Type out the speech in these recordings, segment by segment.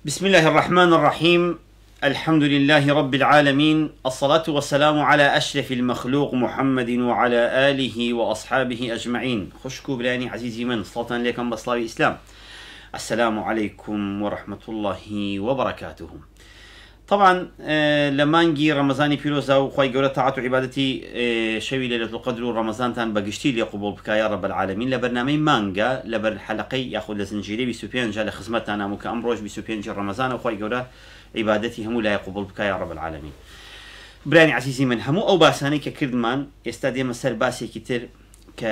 بسم الله الرحمن الرحيم. الحمد لله رب العالمين، الصلاة والسلام على أشرف المخلوق محمد وعلى آله وأصحابه أجمعين. خشكو بلاني عزيزي من صلاة عليكم بصلاة إسلام. السلام عليكم ورحمة الله وبركاته. طبعا لما نجي رمضاني بيروزا وخوي قولة طاعة وعبادتي شوي ليلة القدر ورمضان تان بقشتي لي قبول بك يا رب العالمين. لبرنامج مانجا لبر حلقي ياخذ لزنجيري بسوبيان جا لخدمتنا مك امروج بسوبيان جا رمضان وخوي قولة عبادتي همو لا يقبل بك يا رب العالمين. براني عزيزي من همو او باساني ككردمان استاديم السر باسي كتير ك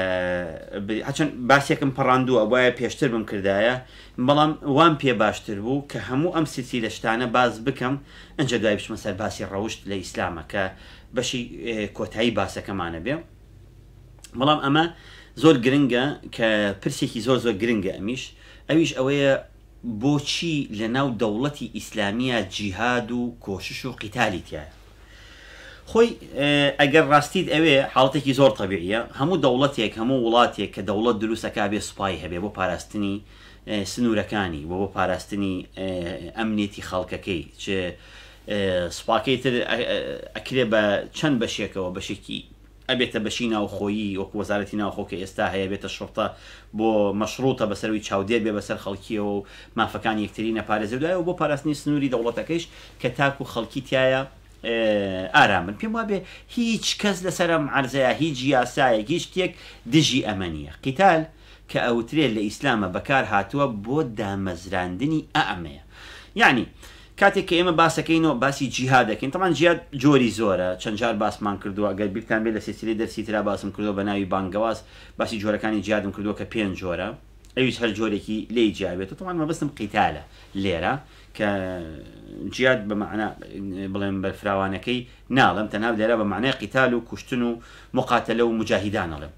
عشان باسيكم براندو ابويا بيشتر بم كردايا بلام وان بي باشتر بو كهمو ام سلسلة باز بكم انجا داي بش مثلا باسي الروشت لإسلامه كبشي كوتاي باسا كمان بيا بلام اما زور جرينجا كبرسيكي زور جرينجا اويش اويا بوشي لناو دولتي إسلامية جهاد وكوشش وقتالي تيا خوي اگر راستيد اوي حالتك زور طبيعية همو دولتك همو ولاتك كدولة دروسة كابي سباي هبي بو باراستني سنوركاني بو باراستني امنيتي خلقكي چه سباكيتر اكري با چند بشيكا وبشيكي ابيت بشينا وخويي ووزارتنا وخوك استاهي ابيت الشرطة بو مشروطة بسروي تشاودير بي بسر خلقي وما فكان يكترين بارزوداي وبو باراستني سنوري دولتكيش كتاكو خلقي تيايا آرامن پێم وابێ هیچ کەس لەسەرم عەرزەیە هیچ یاسایەک هیچ شتێک دژی ئەمە قتال کە ئەوترێ لە ئیسلامە بەکار هاتووە بۆ دامەزراندنی ئەمەیە. یعنی کاتێک کە ئێمە باسەکەینەوە باسی جیهاد دەکەین، طبعاً جیهاد جۆری زۆرە، چەند جار باسمان کردووە، ئەگەر بیرتان بێت لە سلسلەی دەرسی ترا باسم کردووە بە ناوی بانگەواز باسی جۆرەکانی جیهادم کردووە کە 5 جۆرە، ئەویش هەر جۆرێکی لێی جیابێت. طبعاً مەبەستم قیتالە لێرە کە جیاد بمعنى بڵێن بەرفراوانەکەی ناڵم تەنها لێرە بە معنای قیتال و کوشتن و مقاتلە و مجاهیدان ئەڵێم.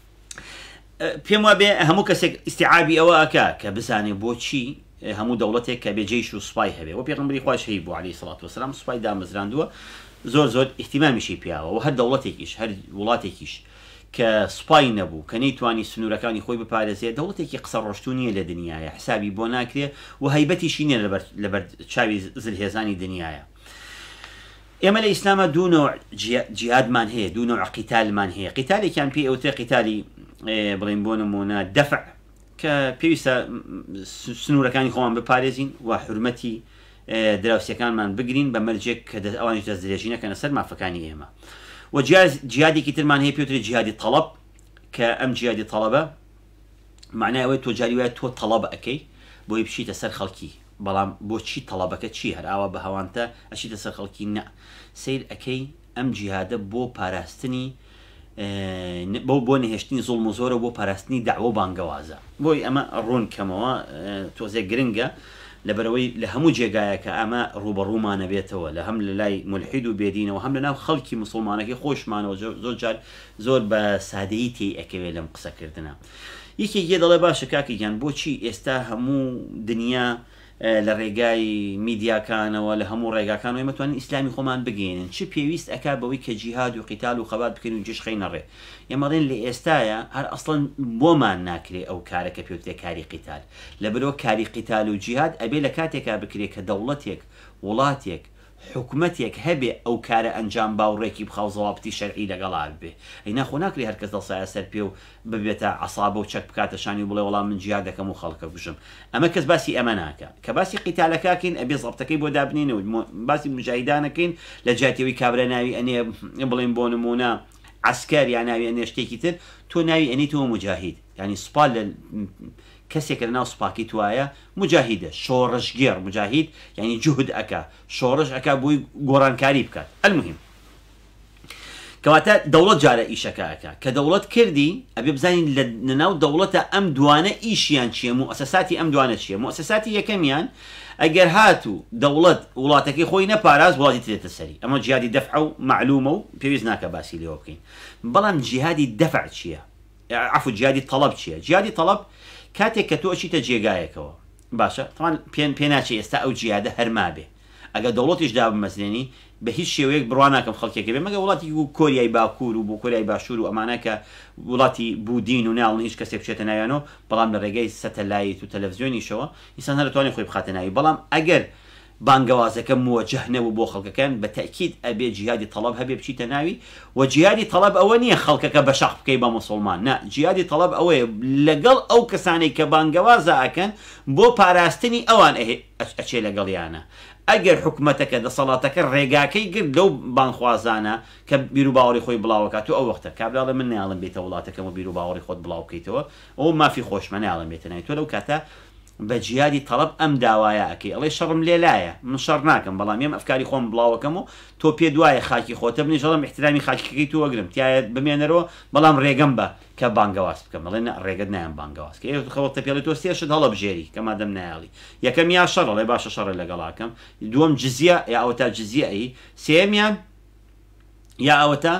پێم وابێ هەموو کەسێک ئیستیعابی ئەوە ئەکا کە بزانێ بۆچی هەموو دەوڵەتێک کە بێجێیش و سوپای هەبێ و پێغەمبەری خوا شەهید بوو عەلەیهی سەڵات وەسەلام سوپای دامەزراندووە زۆر ئیحتیمامیشی پیاوە و هەر دەوڵەتێکیش هەر وڵاتێکیش کە سوپای نەبوو کە نەیتوانی سنوورەکانی خۆی بپارێزێت دەوڵەتێکی قسە ڕۆشتوو نییە لە دنیاە حسابی بۆ ناکرێ و هەیبەتیشی نییە لەبەر چاوی زلهێزانی دنیاە. ئێمە لە ئیسلامە دوو نوع جیهادمان هەیە، دوو نوع قیتالمان هەیە. قیتالێکیان پێی ئەوترێ قیتالی بڵێن بۆ نمونە دەفع کە پێویستە سنوورەکانی خۆمان بپارێزین و حورمەتی دراوسەکانمان بگرین بە مەرجێک کە ئەوانیش دەستدرێژی نەکەنە سەر مافەکانی ئێمە. و جیهادێکی ترمان هەیە پێوترێت جیهادی تەڵەب کە ئەم جیهادی تەڵەبە معنای ئەوەی تۆ جاری وایە تۆ تەڵەب ئەەکەی بۆی بشیتە سەر خەڵکی، بەڵام بۆچی تەڵەبەکە چی هەر ئاوا بە هەوانتە ئەچیتە سەر خەڵکی نە سیر ئەەکەی ئەم جیهادە بۆ پاراستنی بۆ نهێشتنی زوڵم و زۆرە بۆ پاراستنی داعوە بانگەوازە. بۆی ئەمە ڕوون کەمەوە تۆزێک گرنگە لەبەرەوەی لە هەموو جێگایە کە ئەمە ڕوبەڕوومانە بێتەوە لە هەم لە لای مولحید و بێدینەوە هەم لە ناو خەڵکی مسڵمانەکەی خۆشمانەوە زۆر جار زۆر بە سادەیی تێی ئەکەوێت لەم قسەکردنە. یەکێک دەڵێ باشە کاکەگیان بۆچی ئێستا هەموو دنیا لە ڕێگای میدیاکانەوە لە هەموو ڕێگاکانەوە ئێمەتوانین ئیسلامی خۆمان بگەێنن چ پێویست ئەکا بەوەی کە جیهاد و قیتال و خەبات بکەین و جێش خەینەڕێ. ئێمەڵێن لە ئێستایە هەر ئەسڵەن بۆمان ناکرێ ئەو کارەکە پێوتێ کاری قیتال لەبەرەوە کاری قیتال و جیهاد ئەبێ لە کاتێکا بکرێت کە دەوڵەتێک وڵاتێک حکومەتێک هەبێ ئەو کارە ئەنجام باوڕێکی بخەوزەوابتی شەرعی لەگەڵا بێ. ئەینا خۆ ناکرێ هەرکەس دڵسایە سەر پێ و ببێتە عەسابە و چەک بکاتەشانی و بڵێ وەڵام من جیهاد دەکەم و خەڵکە بژم. ئەمە کەس باسی ئەمە ناکە. کە باسی قیتالەکەکەین ئەبێ زەبتەکەی بۆ دابنێنەوە باسی مجاهیدانەکەین لە جاتیەوەی کابرا ناوی ئەنێ بڵێن بۆ نمونە عەسکەر یا ناوی ئەنێ شتێکی تر تۆ ناوی ئەنێتەوە مجاهید، یعنی سوپا لە کەسێک لە ناو سوپاکی توایە مجاهیدە شۆڕشگێر مجاهید یعنی جوهد ئەکا شۆڕش ئەکا بۆی گۆڕانکاری بکات. المهم کەواتە دەوڵەت جارە ئیشەکە ئەکا کە دەوڵەت کردی ئەبێ بزانین لە ناو دەوڵەتە ئەم دوانە ئیشیان چییە موسەساتی ئەم دوانە چییە. موسەساتی یەکەمیان ئەگەر هاتوو دەوڵەت وڵاتەکەی خۆی نەپاراز وڵاتی ترێتە سەری. ئەمە جیهادی دەفع و معلومە و پێویست ناکە باسی لێوە بکەین. بەڵام جیهادی دەفع چییە؟ عەفو جیهادی تەڵەب چییە؟ جیهادی تەڵەب کاتێک کە تۆ ئەچیتە جێگایەکەوە باشە تەمان پێ ناچێت ئێستا ئەو جیهادە هەرما بێ ئەگە دەوڵەتیش دا بمەسلێنی بە هیچ شێوەیەک بڕواناکەم خەڵکێکی بێ مەگە وڵاتی و کۆریای باکوور و بۆ کۆریای باشوور و ئەمانە کە وڵاتی بودین و ناڵن هیچ کەسێک بچێتە ناویانەوە بەڵام لە ڕێگەی سەتەلایت و تەلەڤیزیۆنیشەوە ئینسان هەر دەتوانێت خۆی بخاتە ناوی بەڵام ئەگەر بانگەوازەکە مووەجه نەبوو بۆ خەڵکەکان بە تەکید ئەبێ جیهادی تەڵەب هەبێ بچیتە ناوی و جیهادی تەڵەب ئەوە نییە خەڵکەکە بە شەق بکەی بە موسڵمان نه جیهادی تەڵەب ئەوەیە لەگەڵ ئەو کەسانەی کە بانگەوازە ئەکەن بۆ پاراستنی ئەوان ئەچێ لەگەڵیانە ئەگەر حکوومەتەکە دەسەڵاتەکە ڕێگاکەی گرت لەو بانخوازانە کە بیر و باوەڕی خۆی بڵاوکات و ئەو وەختە کابراڵە من ناڵم بێتە وڵاتەکەم و بیر و باوەڕی خۆت بڵاو بکەیتەوە ئەو مافی خۆشمە ناڵم بێتە ناوی تۆ لەو کاتە بە جیهادی تەڵەب ئەم داوایە ئەکەی ئەڵێ شەڕم لێلایە من شەڕ ناکەم بەڵام ئێم ئەفکاری خۆم بڵاوەکەم و تۆ پێ دوایە خاکی خۆتە بنی ژەڵم احترامی خاکیەکەی تو وەگرم تایە بمێنەرەوە بەڵام ڕێگەم بە کە بانگەواز بکەم بڵێ ڕێگەت نایەن بانگەواز کە خەڵکە پێڵی تۆ سێشت هەڵە بژێری کە مادەم نایاڵی یەکەم یا شەڕ ئەڵێ باشە شەڕە لەگەڵاکەم دووەم جزیە یا ئەوە تا جزیەی سێمیان یا ئەوە تا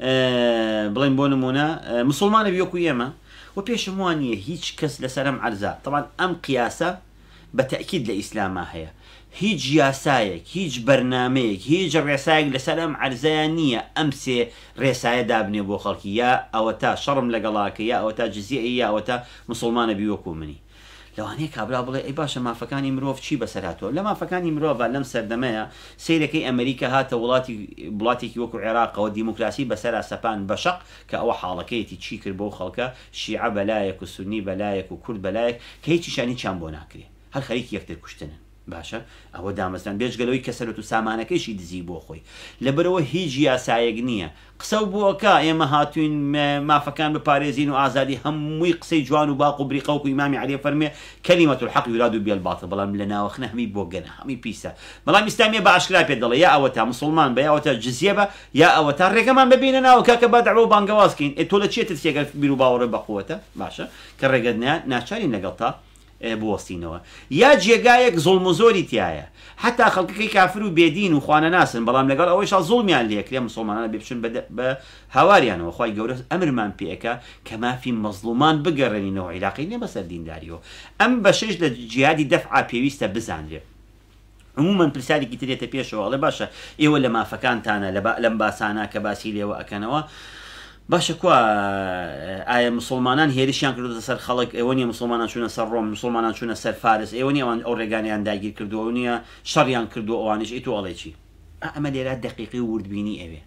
بڵێن بۆ نمونە مسڵمانە بیوەکو ئێمە و پێشم وانە هیچ کەس لەسەرم عەرزە طبعا ئەم قیاسە بەتەکید لە ئیسلاما هەیە هیچ یاسایەک هیچ بەرنامەیەک هیچ ڕێسایەک لەسەر ئەم عەرزەیە نییە ئەم سێ ڕێسایە دابنێ بۆ خەڵکی یا ئەوە تا شەڕم لەگەڵاکە یا ئەوە تا جزیەی یا ئەوە تا مسڵمانە بیوەکو منی لەوانەیە کابرا بڵێ ئەی باشە مافەکانی مرۆڤ چی بەسەراتەوە لە مافەکانی مرۆڤ لەم سەردەمەیە سیرەکەی ئەمریکا هاتە وڵاتێکی وەکو عێراقەوە دیموکراسی بەسەرا سەپان بەشق کە ئەوە حاڵەکەیەتی چی کرد بۆ خەڵکە شیعە بەلایەک و سونی بەلایەک و کورد بەلایەک کە هیچیشانی چیان بۆ ناکرێ هەر خەریکی یەکتر کوشتنن باشە ئەوە دامەزان بێژگەلەوەی کەسەرەت و سامانەکەیشی دزی بۆ خۆی لەبەرەوە هیچ یاسایەک نییە قسە بووەکە ئێمە هاتوین مافەکان بپارێزین و ئازادی هەمووی قسەی جوان و باق و بریقە وەکو ئیمامی عەلی فەرمێ کەلیمەت الحەق یوراد بها الباطل بەڵام لە ناوەخنە هەمی بۆ گەنە هەمی پیسە بەڵام ئیسلامیە بە ئاشکرا پێ دەڵێ یا ئەوە تا مسڵمان بە یا ئەوە تا جزیە بە یا ئەوە تا ڕێگەمان ببینە ناوە کاکە با دەعوە بانگەوازکەین تۆ لە چێتر سێگەر بیر و باوەڕە بەقووەتە باشە کە ڕێگەت ناچارین لەگەڵ تا بوەستینەوە یا جێگایەک زوڵم و زۆری تایە حتا خەڵکەکەی کافر و بێدین و خوانە ناسن بەڵام لەگەڵ ئەوەیشا زوڵمیان لێکرێ مسڵمانانە بێبچن بە هاواریانەوە خی گەورە ئەمرمان پێەکە کە مافی مەزڵومان بگەڕێنینەوە عیلاقی نێ بەسەر دینداریەوە ئەم بەشش لە جیهادی دەفع پێویستە بزانرێ عموما پرسیارێکی ترێتە پێشەوە ئەڵێ باشە ئێوە لە مافەکانتانە لەم باسانە کە باسی لێوە ئەکەنەوە باشە کووە ئایا مسلمانان هێرشیان کردو سەر خەڵک ئێوە نیە مسلمانان چوونە سەر ڕۆم مسلمانان چوونە سەر فارس ئێوە نیە ئەوان ئەو ڕێگانیان داگیر کردووە نییە شەڕیان کردو ئەوانش ئیت و ئەڵێکی ئەمە لێرە دقیقی وردبینی ئەوێ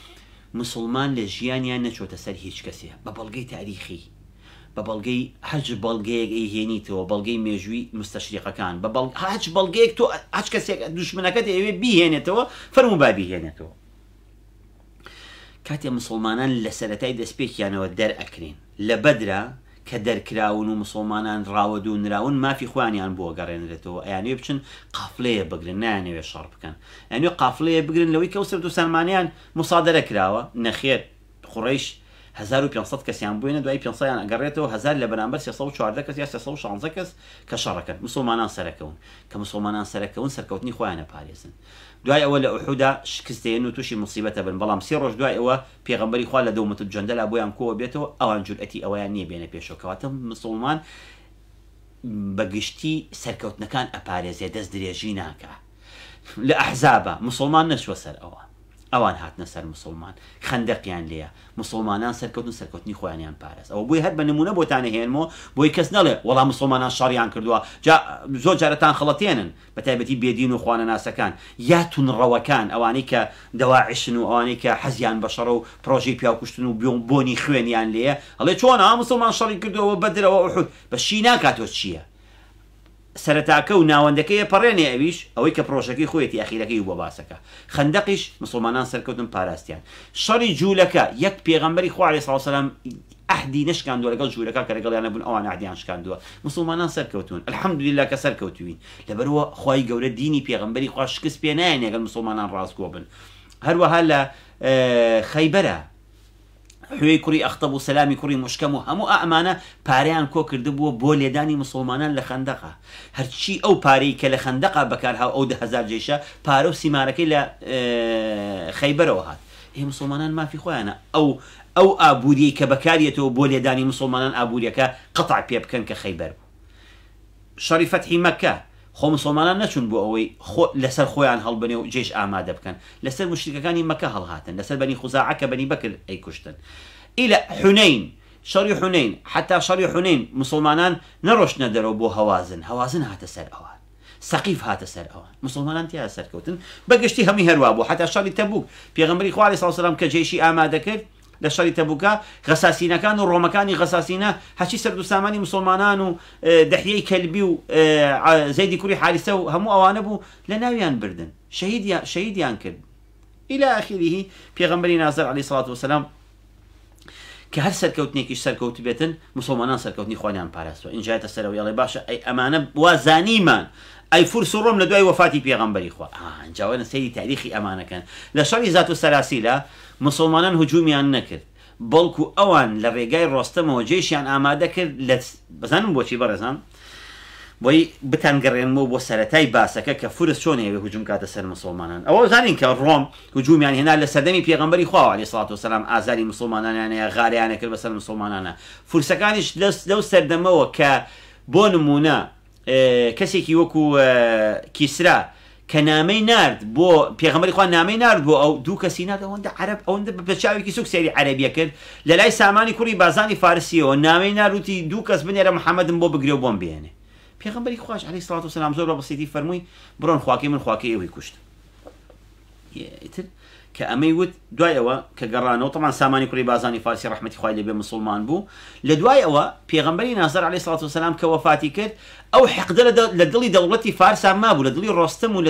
مسلمان لە ژیانیان نەچۆتە سەر هیچ کەسێ بە بەڵگەی تاریخی بە بەڵگەی حەج بەڵگەیەک ئەیهێنیتەوە بەڵگەی مێژووی مستەشریقەکان بە حەج بەڵگەیەک تۆ هەچ کەسێک دوشمنەکەت ئەوێ بیهێنێتەوە فەرموو با بیهێنێتەوە کاتێ مسلمانان لە سەرەتای دەستپێکیانەوە دەرئەکرێن لە بەدرا کە دەرکراون و مسلمانان ڕاوەدو و نراون مافی خوانیان بۆ گەڕێنرێتەوە ئەیانوێ بچن قافلەیە بگرن نایانەوێ شەڕ بکەن ئەنوێ قافلەیە بگرن لەوەی کە سەرد و سەلمانیان مسادەرە کراوە نەخێر قوڕەیش 1500 کەسیان بووێنە دوای 500یان ئەگەڕێتەوە 1000 لە بەرامبەر 314 کەس یا 316 کەس کە شەڕەکەن مسلمانان سەرەکەون کە مسلمانان سەرەکەون سەرکەوتنی خۆیانە پارێزن دوای ئەوە لە ئوحودا شکستێن و تووشی مصیبەتە بن بەڵام 3 ڕۆژ دوای ئەوە پێغەمبەری خوا لە دەومەت جەندەلا بۆیان کۆوە بێتەوە ئەوان جورئەتی ئەوەیان نییە بێنە پێشەوە کەواتە مسلمان بەگشتی سەرکەوتنەکان ئەپارێزێ دەست درێژی ناکە لە ئەحزابە مسلمان نەچوە سەر ئەوە ئەوان هاتنە سەر مسلمان خەندەقیان لێە مسلمانان سەرکەوتنی خۆیانیان پارێز ئەوە بۆی هەر بە نمونە بۆتانە هێنمەوە بۆی کەس نەڵێ وەڵام مسلمانان شەڕیان کردووە زۆر جارەتان خەڵەتێنن بە تایبەتی بێدین و خوانە ناسەکان یا تونڕەوەکان ئەوانەی کە دەواعشن و ئەوانەی کە حەزیان بە شەڕە و پرۆژەی پیاکوشتن و بۆنی خوێنیان لێە ئەڵێ چۆن مسلمان شەڕی کردووە بەدرەوە ئوحود بەشی ناکاتۆ چییە سەرەتاکە و ناوەندەکەی پەڕێنێ ئەویش ئەوەی کە پرۆژەکەی خۆیەتی ئەخیرەکەی بۆ باسەکە خەندەقیش مسلمانان سەرکەوتن پاراستیان شەڕی جوولەکە یەک پێغەمبەری خوا عەلەیهی سڵاو وسەلام ئەحدی نەشکاندووە لەگەڵ جوولەکە کە لەگەڵیان نەبوون ئەوان ئەحدیان شکاندووە مسلمانان سەرکەوتون الحەمدولیلا کە سەرکەوتوین لەبەرەوە خوای گەورە دینی پێغەمبەری خوا شکست پێ نایەن لەگەڵ مسلمانان ڕاستگۆ بن هەروەها لە خەیبەرە حوێی کوڕی ئەختەب و سەلامی کوڕی موشکەم و هەموو ئەمانە پارەیان کۆ کردبووە بۆ لێدانی مسلمانان لە خەندەقە هەرچی ئەو پارەی کە لە خەندەقە بەکارها ئەو 10,000 جێشە پارە و سیمارەکەی لە خەیبەرەوە هات هی مسلمانان مافی خۆیانە ئەو ئابووری کە بەکارێتەوە بۆ لێدانی مسلمانان ئابووریەکە قەتع پێ بکەن کە خەیبەر بوو شەڕی فەتحی مەککە خۆ مسلمانان نەچون بۆ ئەوەی لەسەر خۆیان هەڵبنێ و جێش ئامادە بکەن لەسەر مشریکەکانی مەکە هەڵهاتن لەسەر بەنی خوزاعە کە بەنی بەکر ئەی کوشتن ئیلە حونەین شەڕی حونەین حتا شەڕی حونەین مسلمانان نەڕۆشتنە دەرەوە بۆ هەوازن هاتە سەر ئەوان سەقیف هاتە سەر ئەوان مسلمانان تیا سەرکەوتن بەگشتی هەمی هەروە بوو حتا شەڕی تەبوک پێغەمبەری خوا عەلەیهی سەڵام کە جێشی ئامادە کرد لە شەڕی تەبوکە غەساسینەکان و ڕۆمەکانی غەساسینە هەچی سەرد و سامانی مسلمانان و دەحیەی کەلبی و زەیدی کوڕی حارسە و هەموو ئەوانە بوو لە ناویان بردن شەهیدیان کرد إلى آخره پێغەمبەری نازر عەلەیهی سەڵات وسەلام کە هەر سەرکەوتنێکیش سەرکەوت بێتن مسلمانان سەرکەوتنی خۆیان پاراستوە ئینجایەتە سەرەوەی ئەڵێ باشە ئەی ئەمانە وازانیمان ئەی فورس و ڕۆم لە دوای وەفاتی پێغەمبەری خوا ئەنجاوانە سەیری تاریخی ئەمانەکەن لە شەڕی زات و سەلاسیلە مسلمانان هجومیان نەکرد بەڵکو ئەوان لە ڕێگای ڕۆستەمەوە جێشیان ئامادە کرد بەزانم بۆچی بەڕێزان بۆی بتانگەڕێنمەوە بۆ سەرەتای باسەکە کە فورس چۆن هێوێ هجوم کاتە سەر مسلمانان ئەوە زانین کە ڕۆم هجومیان هێنا لە سەردەمی پێغەمبەری خوا عەلەیهی سەڵات وسەلام ئازاری مسلمانانیانەیە غاریانە کرد بەسەر مسلمانانە فورسەکانیش لەو سەردەمەوە کە بۆ نمونە کەسێکی وەکو کیسرا کە نامەی نارد بۆ پێغەمبەری خوا نامەی نارد بۆ ئەو دوو کەسی نارد ئەوەندە عەرەب ئەوەندە بە چاوێکی سوک سەیری عەرەبیە کرد لە لای سامانی کوڕی بازانی فارسیەوە نامەی ناروتی دوو کەس بنێرە محەممەدم بۆ بگرێ و بۆم بێنێ پێغەمبەری خوش عەلەیهی سەڵات وسەلام زۆر بە بەسیتی فەرمووی بڕۆن خواکەی من خواکەی ئێوەی کوشت ئیتر کە ئەمەی وت دوای ئەوە کە گەڕانەوە تەمان سامانی کوڕی بازانی فارسی ڕەحمەتی خوای لێبێ مسلمان بوو لە دوای ئەوە پێغەمبەری نازر عەلەیهی سەڵات وسەلام کە وەفاتی کرد ئەو حەقدە لە دڵی دەوڵەتی فارسا مابوو لە دڵی ڕۆستەم و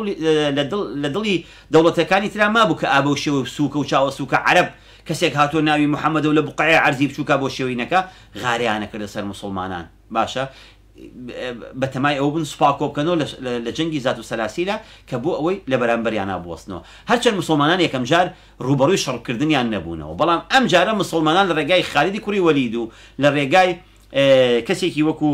لە دڵی دەوڵەتەکانی ترا مابوو کە ئابە و شێوە سووکە و چاوە سووکە عەرەب کەسێک هاتۆ ناوی محەممەدە و لە بوقەعەی عەرزی بچووکە بۆ شێوینەکە غاریانە کرد لەسەر مسلمانان باشە بەتەمای ئەو بن سوپاکۆ بکەنەوە لە جەنگی زات و سەلاسیلە کە بۆ ئەوەی لە بەرامبەریانە بوەستنەوە هەرچەند مسلمانان یەکەم جار ڕوبەڕووی شەڕکردنیان نەبوونەوە بەڵام ئەم جارە مسلمانان لە ڕێگای خالیدی کوڕی وەلید و لە ڕێگای کەسێکی وەکو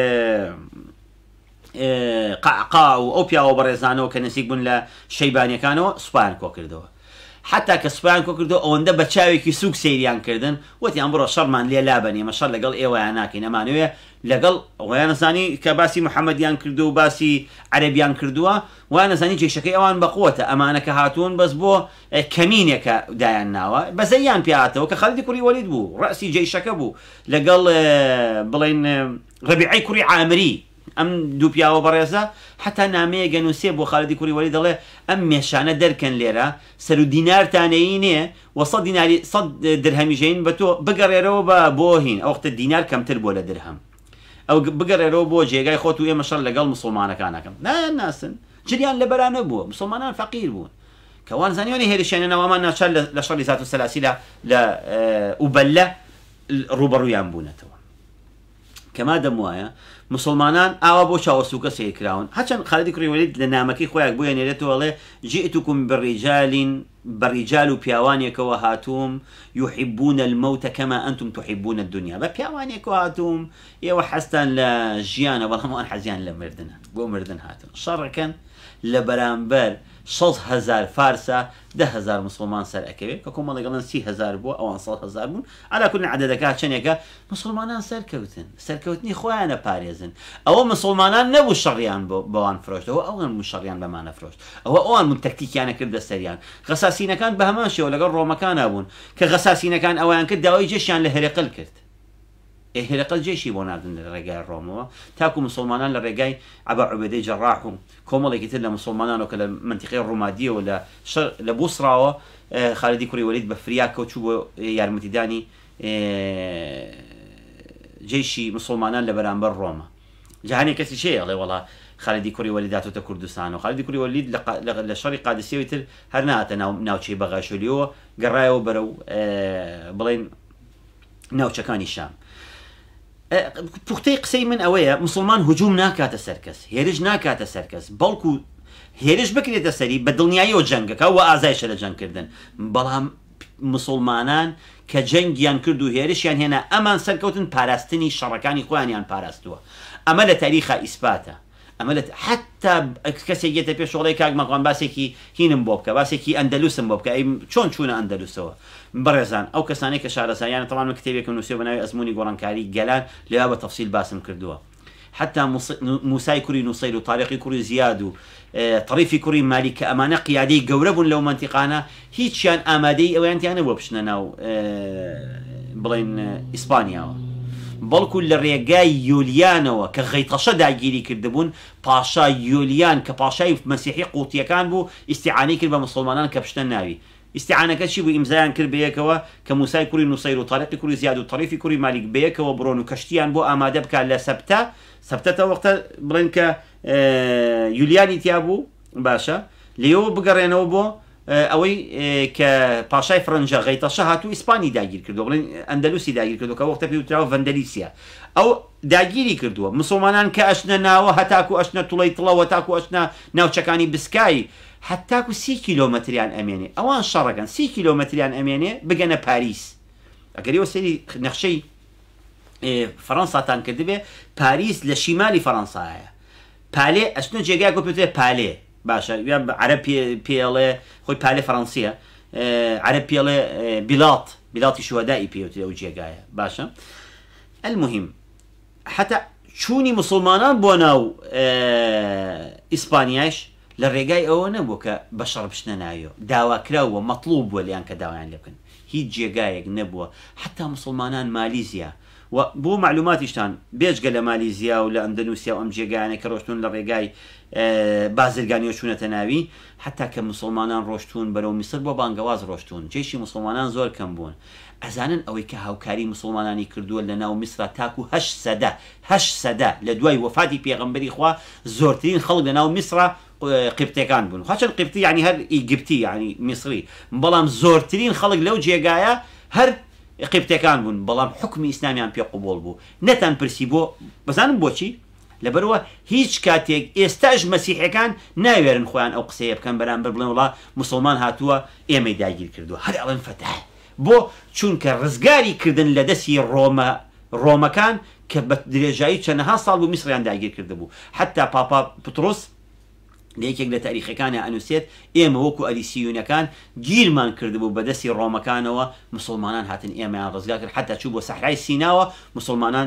قەعقا و ئەو پیاوە بەڕێزانەوە کە نزیک بوون لە شەیبانیەکانەوە سوپایان کۆ کردەوە حتا کە سوپایان کۆ کردەوە ئەوەندە بە چاوێکی سووک سەیریان کردن وتیان بڕۆ شەڕمان لێ لابەنێ ئێمە شەڕ لەگەڵ ئێوەیان ناکەین ئەمانەوێ لەگەڵ ئەویان نەزانی کە باسی محەممەدیان کردو و باسی عەرەبیان کردووە وایان نەزانی جێشەکەی ئەوان بەقوتە ئەمانە کە هاتوون بەس بۆ کەمینێکە دایان ناوە بەزەیان پیاتەوە کە خالیدی کوڕی وەلید بوو ڕەسی جێشەکە بوو لەگەڵ بڵێن ڕەبیعەی کوڕی عامری ئەم دوو پیاوە بەڕێزە حتا نامەیە گەنووسێ بۆ خالیدی کوڕی وەلید دەڵێ ئەم مێشانە دەرکەن لێرە سەر و دینارتانەیی نییە و 100 درهەمی ژەین بە تۆ بگەڕێرەوە بۆ هین ئەو وەختە دینار کەمتر بۆ لە درهەم ئەو بگەڕێرەوە بۆ جێگای خۆت و ئێمە شەڕ لەگەڵ مسلمانەکانەکەم ناسن جریان لەبەرانە بووە مسلمانان فەقیر بوون کەوان زانیوانی هێرشێنەوەمان ناچار لە شەڕی زات و سەلاسیلە لە ئوبەلە ڕوبەڕوویان بوونەتەوە کەما دەم وایە مسلمانان ئاوا بۆ چاوەسووکە سیرکراون هەرچەند خالیدی کوڕی وەلید لە نامەکەی خۆیان بۆیە نێرێتەوەڵێ جئتكم بەڕیجال و پیاوانێکەوە هاتووم يحبون الموت كما أنتم تحبون الدنيا بە پیاوانێکەوە هاتووم ئێوە حەستان لە ژیانە بەڵام ئەوان حەزیان لە مردنە بۆ مردن هاتون شەڕەکەن لە بەرامبەر 100,000 فارسە 10,000 مسلمان سەر ئەکەوێت کە کۆمەڵی گەڵن 30,000 بووە ئەوان 100,000 بوون ئالا کولن عەدەدەکە چەندێکە مسلمانان سەرکەوتنی خۆیانە پارێزن ئەوە مسلمانان نەبوو شەڕیان بەوان فرۆشتەوە ئەوان من شەڕیان بەمانە فرۆشت ئەوان من تەکتیکیانە کردە سەریان غەساسینەکان بە هەمان شێوە لەگەڵ ڕۆمەکانە بوون کە غەساسینەکان ئەویان کرد داوای جێشیان لە هێرەقل کرد هێرەقل جێشی بۆ ناردن لە ڕێگای ڕۆمەوە تاکو مسلمانان لە ڕێگای ئەبا عوبەیدەی جەڕاح و کۆمەڵێکی تر لە مسلمانانەوە کە لە منتیقەی ڕۆمادیەوە لە بوسراوە خالیدی کوڕی وەلید بە فریا کەوتوو بۆ یارمەتیدانی جێشی مسلمانان لە بەرامبەر ڕۆمە جەهانی کەسی چێ ئەڵێ وەڵا خالیدی کوڕی وەلید هاتۆتە کوردستان و خالیدی کوڕی وەلید لە شەڕی قادسیەوەی تر هەر نهاتە ناوچەی بەغاشولیەوە گەڕایەوە بەرەو بڵێن ناوچەکانی شام پوختەی قسەی من ئەوەیە مسلمان هجوم ناکاتە سەر کەس هێرش ناکاتە سەر کەس بەڵکو هێرش بکرێتە سەری بە دڵنیاییەوە جەنگەکە و ئازایشە لە جەنگکردن بەڵام مسلمانان کە جەنگیان کرد و هێرشیان هێنا ئەمان سەرکەوتن پاراستنی شەڕەکانی خۆیانیان پاراستووە ئەمە لە تاریخە ئیسپاتە ئەمە حتا کەسێک گێتە پێش وڵی کاک مەقام باسێکی هینم بۆ بکە باسێکی ئەندەلوسم بۆ بکە ئەی چۆن چوونە ئەندەلوسەوە بەڕێزان ئەو کەسانەی کە شارەساییانە تەواو کتێبێکم نووسێ بە ناوی ئەزمموی گۆڕانکاری گەلان لێوا بە تەفسیل باسم کردووە حتى موسای کوڕی نووسەیر و تاریقی کوڕی زیاد و طریفی کوڕی مالی کە ئەمانە قیادەی گەورە بوون لەو منتیقانە هیچیان ئامادەی ئەویانتیانە بۆ بچنە ناو بڵێن ئیسپانیاوە بەڵکو لە ڕێگای یۆلیانەوە کە غەیتەشە داگیری کردبوون پاشا یۆلیان کە پاشای مەسیحی قوتیەکان بوو ئیستیعانەی کرد بە مسلمانان کە بچنە ناوی ئیستیعانەکە چی بوو ئیمزایان کرد بەیەکەوە کە موسای کوڕی نووسەیر و تاریقی کوڕی زیاد و طریفی کوڕی مالیک بەیەکەوە بڕۆن و کەشتیان بۆ ئامادە بکات لە سەبتە وەختە بڵێن کە یولیانی تیا بوو باشە لێەوە بگەڕێنەوە بۆ ئەوەی کە پاشای فرەنجە غەیتەشە هاتوو ئیسپانی داگیر کردو بڵێن ئەندەلوسی داگیر کردو کە وەختە پێوتراوە ڤەندەلیسیا ئەو داگیری کردووە مسلمانان کە ئەشنە ناوە هەتاکو ئەشنە توڵەی تڵەوە تاکو ئەشنە ناوچەکانی بسکایی حتاکو 30 کیلۆمەتریان ئەمێنێ ئەوان شەڕەکەن 30 کیلۆمەتریان ئەمێنێ بگەنە پاریس ئەگەریەوە سەری نەخشەی فەڕەنساتان کردبێ پاریس لە شیمالی فەڕەنسایە پالێ ئەچنە جێگای کۆپیوتێ پالێ باشە عەرەب پێڵێ خۆی پالێ فەڕەنسیە عەرەب پێڵێ بیڵاتی شوهەدای پێوتێ ئەو جێگایە باشە المهم حتى چوونی مسلمانان بۆ ناو ئیسپانیاش لە ڕێگای ئەوە نەبوو کە بەشەڕ بشنە ناویەوە داواکراوە مەطلوب بووە لیان کە داوایان لێ بکەن هیچ جێگایەک نەبووە حتا مسلمانان مالیزیا و بۆ معلوماتیشتان بێجگە لە مالیزیا و لە ئەندەنوسیا و ئەم جێگایانە کە ڕۆشتون لە ڕێگای بازرگانیەوە چوونەتە ناوی حتا کە مسلمانان ڕۆشتون بەرەو میسر بۆ بانگەواز ڕۆشتون جێشی مسلمانان زۆر کەم بوون ئەزانن ئەوەی کە هاوکاری مسلمانانی کردووە لە ناو میسرا تاکو 8 سەدە لە دوای وەفاتی پێغەمبەری خوا زۆرترین خەڵک لە ناو میسرا قبتەکان بوون خاچەن قبتی یعنی هەر ئیگپتی یعنی میسری بەڵام زۆرترین خەڵک لەو جێگایە هەر قبتەکان بوون بەڵام حکمی ئیسلامیان پێ قبول بوو نەتان پرسی بۆ بەزانم بۆچی لەبەرەوە هیچ کاتێک ئێستاش مەسیحەکان ناوێرن خۆیان ئەو قسەیە بکەن بەرامبەر بڵێن وڵا مسلمان هاتووە ئێمەی داگیر کردووە هەر ئەڵێن فەتەح بۆ چونکە ڕزگاری کردن لە دەستی ڕۆمەکان کە بە درێژایی چەندەها ساڵ بوو میسریان داگیر کرده بوو حتا پاپا پترۆس لە یەکێک لە تاریخەکانی ئەنووسێت ئێمە وەکو ئەلیسیونەکان گیرمان کردبوو بەدەستی ڕۆمەکانەوە مسلمانان هاتن ئێمەیان ڕزگار کرد حتا چوو بۆ سەحرای سیناوە مسلمانان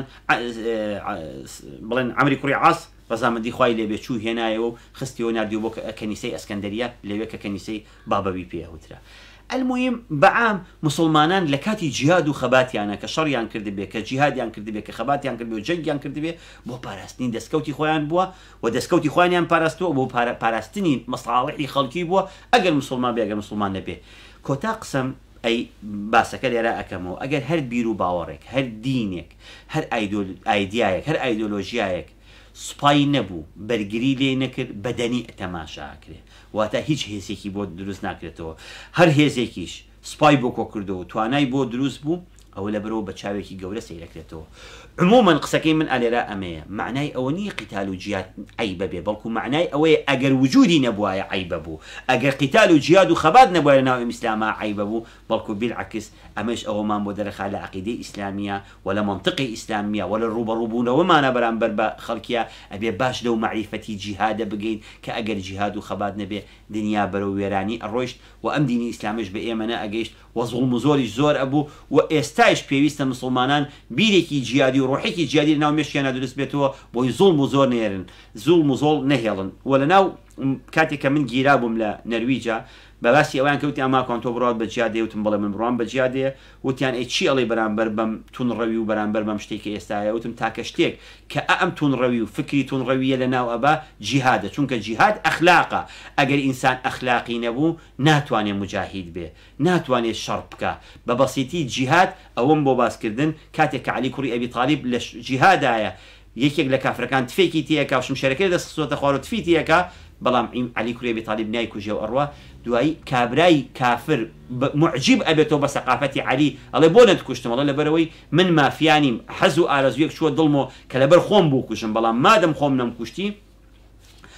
بڵێن عەمری کوڕی عاس ڕەزامەندی خوای لێبێ چوو هێنایەوە و خستیەوە ناردیوە بۆ کەنیسەی ئەسکەندەریە لەوێ کە کەنیسەی بابەوی پێوترا المهم بەعام مسلمانان لە کاتی جیهاد و خەباتیانە کە شەڕیان کردبێ کە جیهادیان کردبێ کە خەباتیان کردبێ و جەنگیان کردبێ بۆ پاراستنی دەستکەوتی خۆیان بووە و دەستکەوتی خۆیان پاراستووە بۆ پاراستنی مەصالحی خەڵکی بووە ئەگەر مسلمان بێ ئەگەر مسلمان نەبێ کۆتا قسەم ئەی باسەکە لێرە ئەەکەمەوە ئەگەر هەر بیر و باوەڕێک هەر دینێک هەر ئایدیایەک هەر ئایدۆلۆژیایەک سوپای نەبوو بەرگری لێ نەکرد بەدەنی تەماشاکرێ واتە هیچ هێزێکی بۆ دروست ناکرێتەوە هەر هێزێکیش سوپای بۆ کۆکردەوە توانای بۆ دروست بوو ئەوە لەبەرەوە بە چاوێکی گەورە سەیرەکرێتەوە عموما قسەکەی من ئالێرا ئەمەیە معنای ئەوە نییە قیتال و جیهاد عیبە بێ بەڵکو معنای ئەوەیە ئەگەر وجودی نەبوایە عیبە بوو ئەگەر قیتال و جیهاد و خەبات نەبوایە ناو ئیسلامە عیبە بوو بەڵکو بالعکس ئەمەش ئەوەمان بۆ دەرەخا لە عەقیدەی ئیسلامیە و لە منطقی ئیسلامیە و لە ڕوبەڕووبوونەوەمانە بەرامبەر بە خەڵکیە ئەبێ باش لەو معریفەتی جیهادە بگەین کە ئەگەر جیهاد و خەبات نەبێ دنیا بەرەو وێرانی ئەڕۆیشت و ئەم دینی ئیسلامش بە ئێمە نەئەگەیشت و زوڵم و زۆریش زۆر ئەبوو و ئێستاش پێویستە مسلمانان بیرێکی جیهادی و ڕۆحێکی جیهادی لەناو مێشکیانە دروست بێتەوە بۆی زوڵم و زۆر نێرن زوڵم و زۆڵ نەهێڵن و لەناو کاتێک کە من گیرا بووم لە نەرویجا بە باسی ئەویان کەوتی ئەماکۆن تۆ بڕات بە جیهادێ وتم بەڵێ من بڕوان بە جیهادێ وتیان ئەی چی ئەڵێ بەرامبەر بەم تونڕەوی و بەرامبەر بەم شتێکی ئێستاە وتم تاکە شتێک کە ئەم تونڕەوی و فکری تونڕەویە لەناو ئەبا جیهادە چونکە جیهاد ئەخلاقە ئەگەر ئینسان ئەخلاقی نەبوو ناتوانێت مجاهید بێ ناتوانێت شەڕ بکە بە بەسیتی جیهاد ئەوەم بۆ باسکردن کاتێک کە عەلی کوڕی ئەبی طالیب لە جیهادایە یەکێک لە کافرەکان تفێکی تیەکە و شمشێرەکەی دەستخستۆتە خوار و تفی تیەکە بەڵام عەلی کوڕی ئەبی طالیب نای کوژێ و ئەڕوا دوایی کابرای کافر معجب ئەبێتەوە بە سەقافەتی عەلی ئەڵێ بۆ نەتکوشتم ئەڵێ لەبەرەوەی من مافیانیم حەز و ئارەزویەک چووە دڵمەوە کە لەبەر خۆم بوو کوشم بەڵام مادەم خۆم نەمکوشتی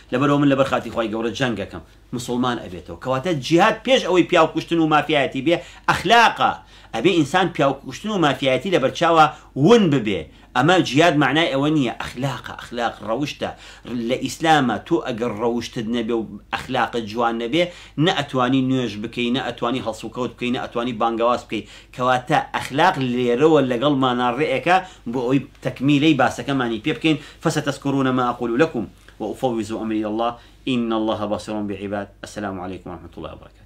لەبەرەوە من لەبەر خاتی خۆی گەورە جەنگەکەم مسلمان ئەبێتەوە کەواتە جیهاد پێش ئەوەی پیاو کوشتن و مافیایەتی بێ ئەخلاقە ئەبێ ئینسان پیاو کوشتن و مافیایەتی لەبەر چاوە ون ببێ ئەمە جیهاد معنای ئەوە نییە ئەخلاقە ئەخلاق ڕەوشتە لە ئیسلامە تۆ ئەگەر ڕەوشتت نەبێ و ئەخلاقت جوان نەبێ نە ئەتوانی نوێژ بکەی نە ئەتوانی هەڵسوکەوت بکەی نە ئەتوانی بانگەواز بکەی کەواتە ئەخلاق لێرەوە لەگەڵ ماناڕێەکە بۆ ئەوەی تەکمیلەی باسەکەمانی پێ بکەین فستذكرون ما أقول لكم وأفوض أمري إلى الله إن الله بصير بعباد السلام عليكم ورحمة الله وبركاته